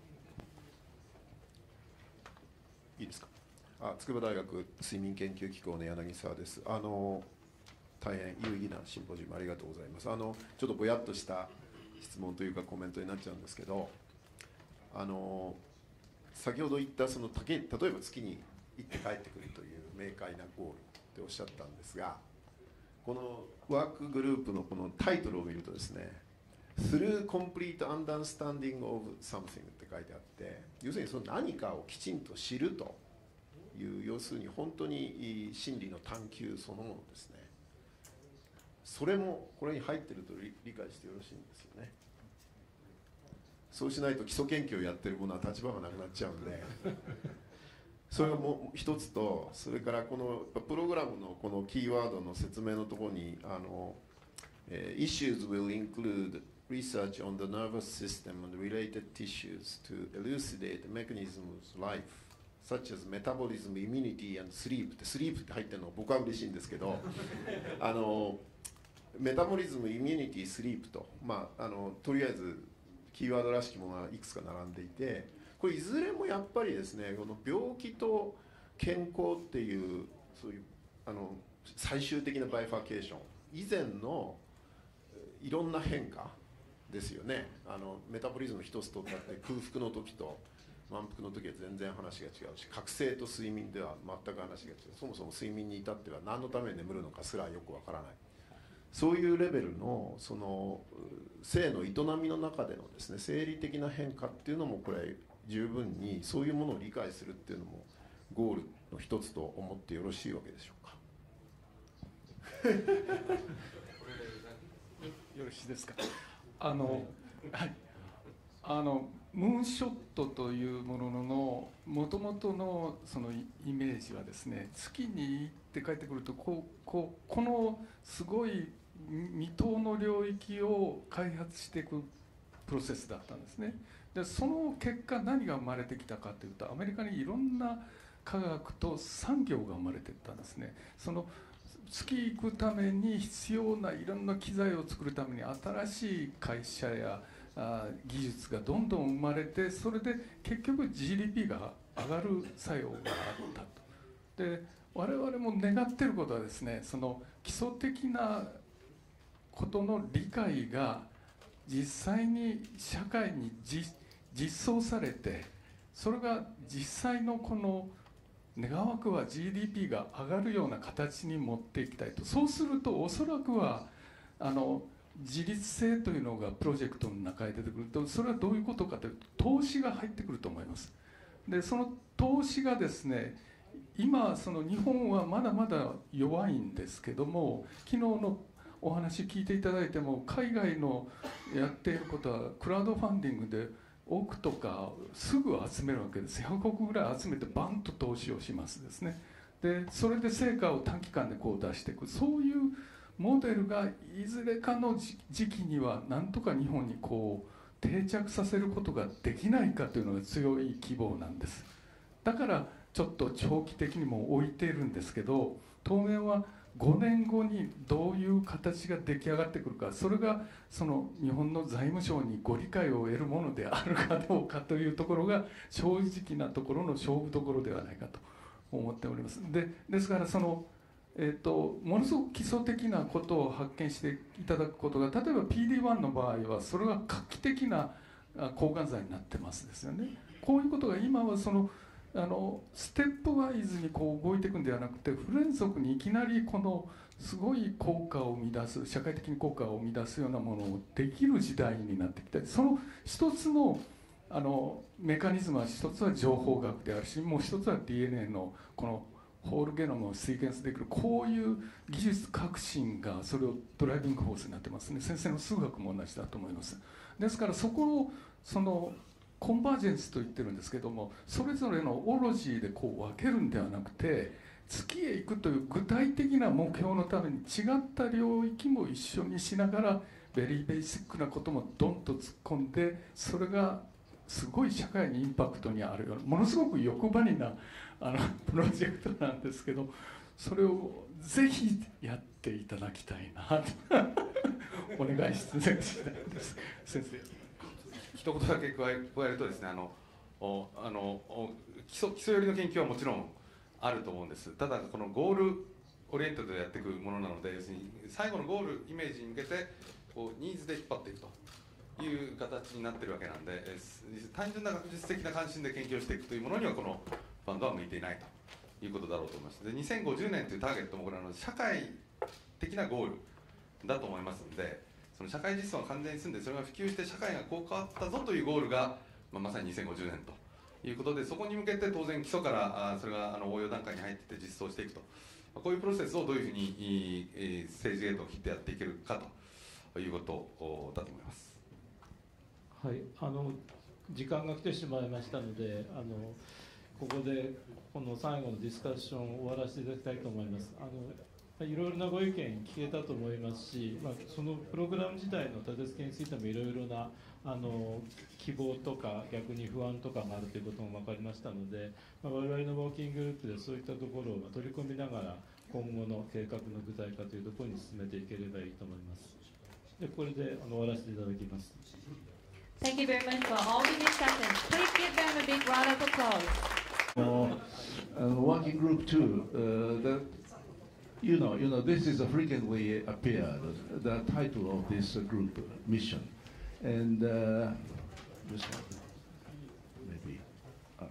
いいですか。あ、筑波大学睡眠研究機構の柳沢です。あの大変有意義なシンポジウムありがとうございます。あのちょっとぼやっとした質問というかコメントになっちゃうんですけど、 あの先ほど言ったそのたけ例えば月に行って帰ってくるという明快なゴールっておっしゃったんですが、このワークグループのこのタイトルを見るとですね、Through Complete Understanding of Something って書いてあって、要するにその何かをきちんと知るという、要するに本当に真理の探求そのものですね。それもこれに入っていると理解してよろしいんですよね。そうしないと基礎研究をやってるものは立場がなくなっちゃうんでそれも一つと、それからこのプログラムのこのキーワードの説明のところにあの、えー、Issues will include research on the nervous system and related tissues to elucidate mechanisms of life such as metabolism, immunity and sleep って、スリープって入ってるの僕は嬉しいんですけどあのメタボリズム、イミュニティ、スリープと、まあ、あのとりあえずキーワードらしきものがいくつか並んでいて、これいずれもやっぱりですね、この病気と健康っていうそういうあの最終的なバイファーケーション以前のいろんな変化ですよね。あのメタボリズム一つとったって空腹の時と満腹の時は全然話が違うし、覚醒と睡眠では全く話が違う。そもそも睡眠に至っては何のために眠るのかすらよくわからない。そういうレベルのその性の営みの中でのですね、生理的な変化っていうのもこれ十分にそういうものを理解するっていうのもゴールの一つと思ってよろしいわけでしょうか。 よろしいですか。あの、はい、あのムーンショットというもののもともとのそのイメージはですね、月に行って帰ってくるとこうこうこのすごい未踏の領域を開発していくプロセスだったんですね。でその結果何が生まれてきたかというと、アメリカにいろんな科学と産業が生まれていったんですね。その月行くために必要ないろんな機材を作るために新しい会社やあ技術がどんどん生まれて、それで結局 ジーディーピー が上がる作用があったと。で我々も願っていることはですね、その基礎的なことの理解が実際に社会に実装されて、それが実際のこの願わくは ジーディーピー が上がるような形に持っていきたいと。そうするとおそらくはあの自立性というのがプロジェクトの中へ出てくると、それはどういうことかというと、投資が入ってくると思います。でその投資がですね、今その日本はまだまだ弱いんですけども、昨日のお話聞いていただいても、海外のやっていることはクラウドファンディングで億とかすぐ集めるわけです。ひゃくおくぐらい集めてバンと投資をしますですね。でそれで成果を短期間でこう出していく、そういうモデルがいずれかの時期にはなんとか日本にこう定着させることができないかというのが強い希望なんです。だからちょっと長期的にも置いているんですけど、当面はごねんごにどういう形が出来上がってくるか、それがその日本の財務省にご理解を得るものであるかどうかというところが正直なところの勝負どころではないかと思っております。でですからそのえー、とものすごく基礎的なことを発見していただくことが、例えば ピーディーワン の場合はそれが画期的な抗がん剤になってますですよね。こういうことが今はそのあのステップワイズにこう動いていくんではなくて、不連続にいきなりこのすごい効果を生み出す、社会的に効果を生み出すようなものをできる時代になってきて、その一つのあのメカニズムは一つは情報学であるし、もう一つは ディーエヌエー のこのホールゲノムをシーケンスできる、こういう技術革新がそれをドライビングフォースになってますね。先生の数学も同じだと思います。ですからそこをそのコンバージェンスと言ってるんですけども、それぞれのオロジーでこう分けるんではなくて、月へ行くという具体的な目標のために違った領域も一緒にしながら、ベリーベーシックなこともドンと突っ込んで、それがすごい社会にインパクトにあるような、ものすごく欲張りなあのプロジェクトなんですけど、それをぜひやっていただきたいなとお願いしたいです。先生、 一言だけ加え加えるとですね、あのおあのお基礎基礎寄りの研究はもちろんあると思うんです。ただこのゴールオリエントでやっていくものなので、要するに最後のゴールイメージに向けてこうニーズで引っ張っていくという形になっているわけなんで、えー単純な学術的な関心で研究をしていくというものにはこのファンドは向いていないということだろうと思います。でにせんごじゅうねんというターゲットもこれあの社会的なゴールだと思いますので、その社会実装が完全に済んでそれが普及して社会がこう変わったぞというゴールが、まあ、まさににせんごじゅうねんということで、そこに向けて当然基礎からあそれがあの応用段階に入っていって実装していくと、まあ、こういうプロセスをどういうふうに、えー、政治ゲートを切ってやっていけるかということだと思います。 はい、あの時間が来てしまいましたので、あのここでこの最後のディスカッションを終わらせていただきたいと思います。あのいろいろなご意見聞けたと思いますし、まあ、そのプログラム自体の立て付けについてもいろいろなあの希望とか逆に不安とかがあるということも分かりましたので、まあ、我々のワーキンググループでそういったところを取り込みながら今後の計画の具体化というところに進めていければいいと思います。でこれであの終わらせていただきます。 Thank you very much for all the discussions. Please give them a big round of applause. Uh, uh, working group two, uh, the, you know, you know, this is a frequently appeared the title of this uh, group mission, and uh, this one, maybe. Uh,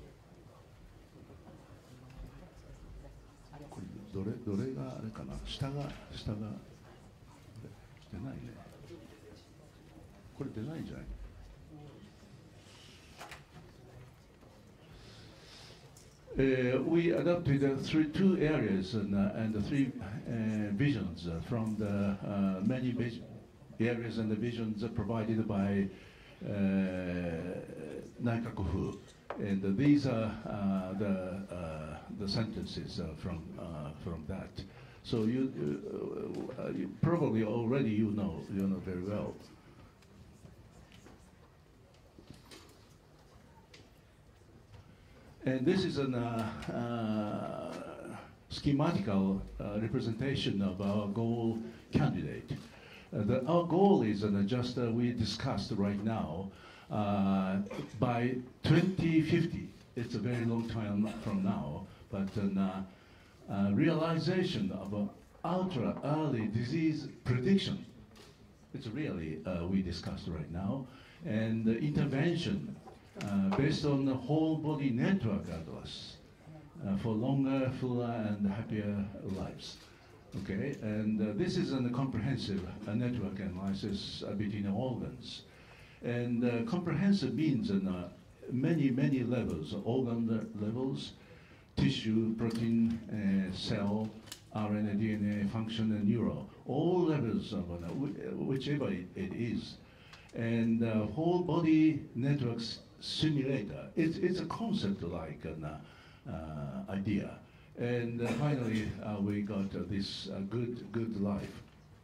これどれどれがあれかな、下が下が出ないね。これ出ないんじゃない？Uh, we adopted uh, three, two areas and, uh, and the three uh, visions uh, from the uh, many vis areas and the visions uh, provided by uh, Naikakufu. And uh, these are uh, the, uh, the sentences uh, from, uh, from that. So you, uh, uh, you probably already you know, you know very well. And this is a uh, uh, schematical uh, representation of our goal candidate. Uh, the, our goal is uh, just uh, we discussed right now, uh, by twenty fifty, it's a very long time from now, but uh, uh, realization of uh, ultra early disease prediction, it's really uh, we discussed right now, and uh, intervention Uh, based on the whole body network atlas uh, for longer, fuller, and happier lives. Okay, and uh, this is a comprehensive uh, network analysis uh, between the organs. And uh, comprehensive means in uh, many, many levels, organ levels, tissue, protein, uh, cell, R N A, D N A, function, and neuro, all levels of uh, whichever it, it is. And uh, whole body networks simulator. It's, it's a concept like an uh, uh, idea. And uh, finally, uh, we got uh, this uh, good, good life.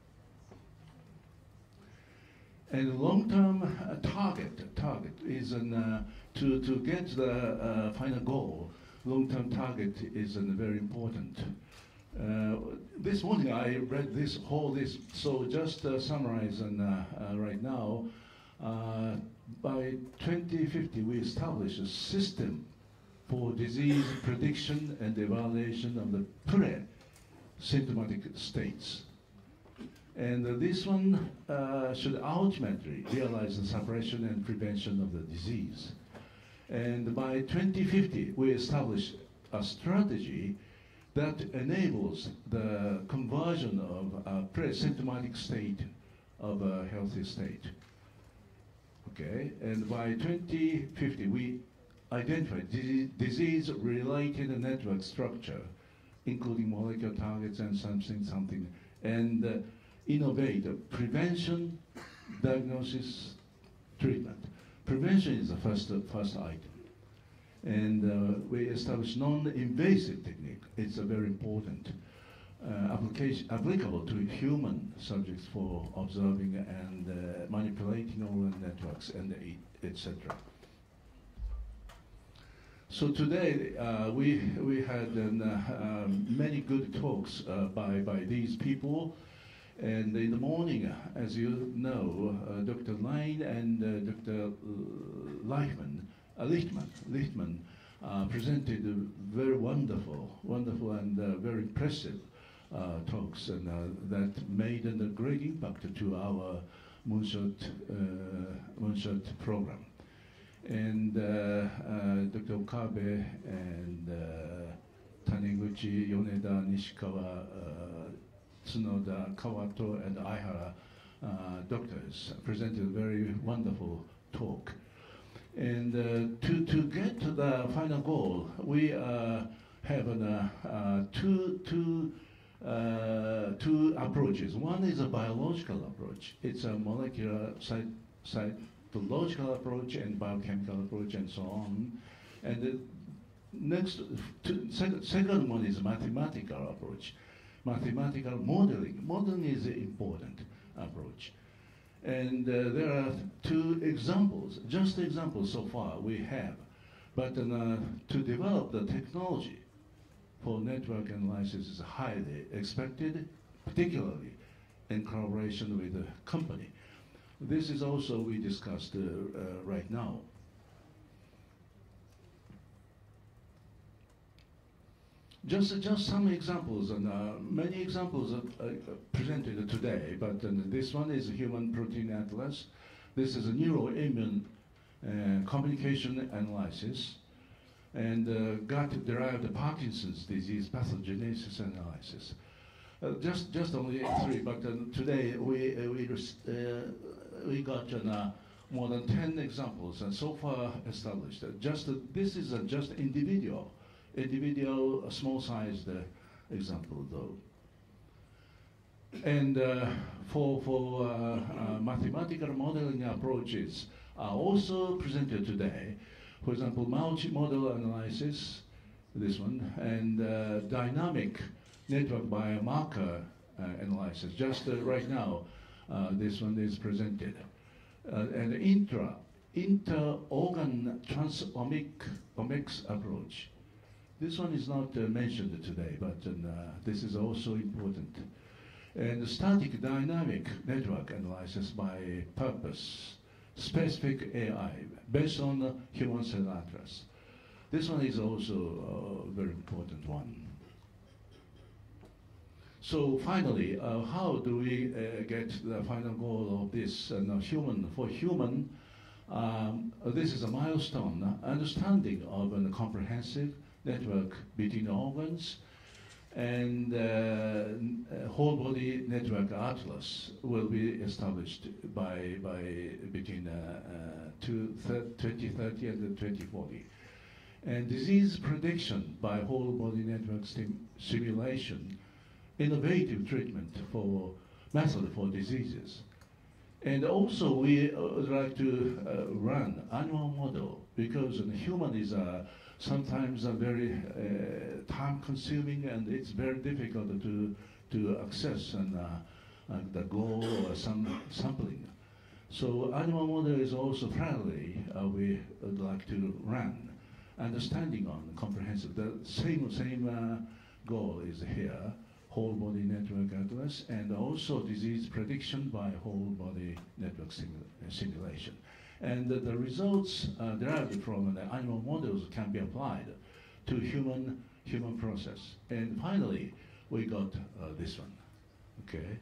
And long-term uh, target, target is an, uh, to, to get the uh, final goal. Long-term target is an, very important. Uh, this morning I read this whole this, so just uh, summarize and, uh, uh, right now. Uh, by twenty fifty, we established a system for disease prediction and evaluation of the pre-symptomatic states. And uh, this one uh, should ultimately realize the suppression and prevention of the disease. And by twenty fifty, we established a strategy that enables the conversion of a pre-symptomatic state of a healthy state. Okay, and by twenty fifty, we identified disease-related network structure, including molecular targets and something, something, and uh, innovate prevention, diagnosis, treatment. Prevention is the first, uh, first item. And uh, we established non-invasive technique. It's a very important uh, application, applicable to human subjects for observing and uh, manipulating neural networks and et cetera. So today uh, we we had um, uh, um, many good talks uh, by by these people, and in the morning, as you know, uh, Doctor Lane and uh, Doctor Leichman, uh, Lichtman, Lichtman uh, presented very wonderful, wonderful and uh, very impressive uh, talks, and uh, that made a great impact to our moonshot uh, moonshot program. And uh, uh, Doctor Okabe and uh, Taniguchi, Yoneda, Nishikawa, uh, Tsunoda, Kawato, and Aihara uh, doctors presented a very wonderful talk. And uh, to, to get to the final goal, we uh, have an, uh, uh, two, two, uh, two approaches. One is a biological approach. It's a molecular site, site the logical approach and biochemical approach and so on. And the next, two, second, second one is mathematical approach. Mathematical modeling. Modeling is an important approach. And uh, there are two examples, just examples so far we have. But uh, to develop the technology for network analysis is highly expected, particularly in collaboration with the company. This is also we discussed uh, uh, right now. Just, just some examples, and uh, many examples are uh, presented today, but uh, this one is Human Protein Atlas. This is a neuroimmune uh, communication analysis, and uh, gut-derived Parkinson's disease pathogenesis analysis. Uh, just, just only three, but uh, today we, uh, we, uh, we got uh, more than ten examples, and so far established. Uh, just uh, this is uh, just individual, individual uh, small-sized uh, example, though. And uh, for for uh, uh, mathematical modeling approaches are also presented today. For example, multi-model analysis, this one, and uh, dynamic network biomarker uh, analysis. Just uh, right now, uh, this one is presented. Uh, and intra, inter-organ transomic omics approach. This one is not uh, mentioned today, but uh, this is also important. And static dynamic network analysis by purpose, specific A I, based on the human cell atlas. This one is also a very important one. So finally, uh, how do we uh, get the final goal of this uh, human, for human, um, this is a milestone, uh, understanding of a comprehensive network between organs, and uh, whole body network atlas will be established by, by between uh, uh, twenty thirty and twenty forty. And disease prediction by whole body network stim simulation, innovative treatment for method for diseases. And also we uh, would like to uh, run animal model, because the human is a sometimes a very uh, time-consuming, and it's very difficult to to access and uh, uh, the goal or some sampling. So animal model is also friendly. Uh, we would like to run understanding on comprehensive. The same same uh, goal is here: whole body network atlas, and also disease prediction by whole body network simu simulation. And uh, the results uh, derived from the animal models can be applied to human human process. And finally, we got uh, this one. Okay.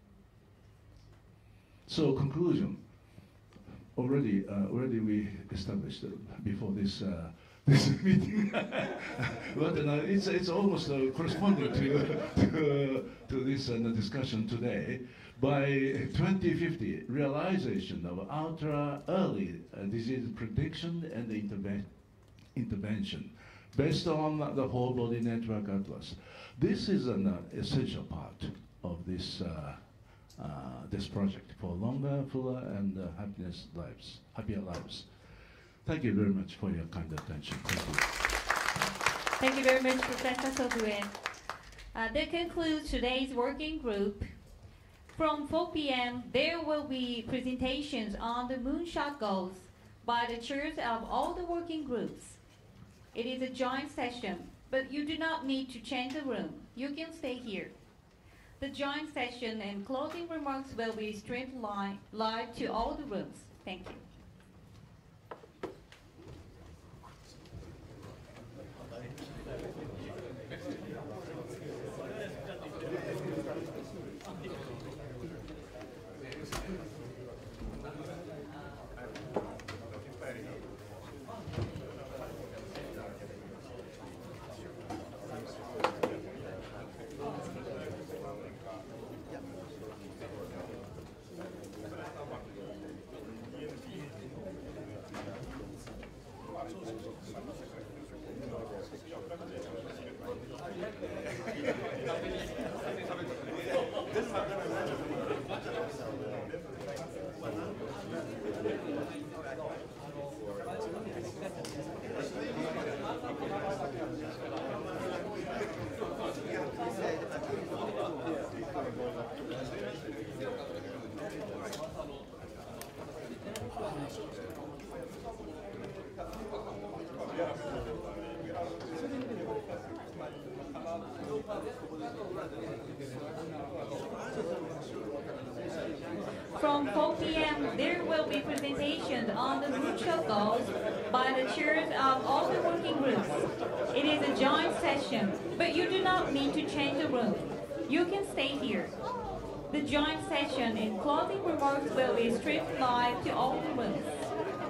So conclusion. Already, uh, already we established uh, before this uh, this meeting, but uh, it's it's almost uh, corresponding to to, uh, to this uh, discussion today. By twenty fifty, realization of ultra early uh, disease prediction and interve intervention based on the whole body network atlas. This is an uh, essential part of this uh, uh, this project for longer, fuller, and uh, happiness lives, happier lives. Thank you very much for your kind attention. Thank you. Thank you very much, Professor Sogue. Uh, that concludes today's working group. From four p m, there will be presentations on the moonshot goals by the chairs of all the working groups. It is a joint session, but you do not need to change the room. You can stay here. The joint session and closing remarks will be streamed live, live to all the rooms. Thank you. From four p m there will be presentations on the moonshot goals by the chairs of all the working groups. It is a joint session, but you do not need to change the room. You can stay here. The joint session and closing remarks will be streamed live to all the rooms.